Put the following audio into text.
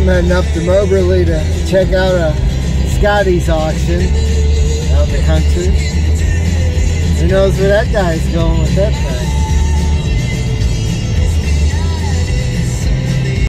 I'm heading up to Northerly to check out a Scotty's auction out in the country. Who knows where that guy's going with that thing?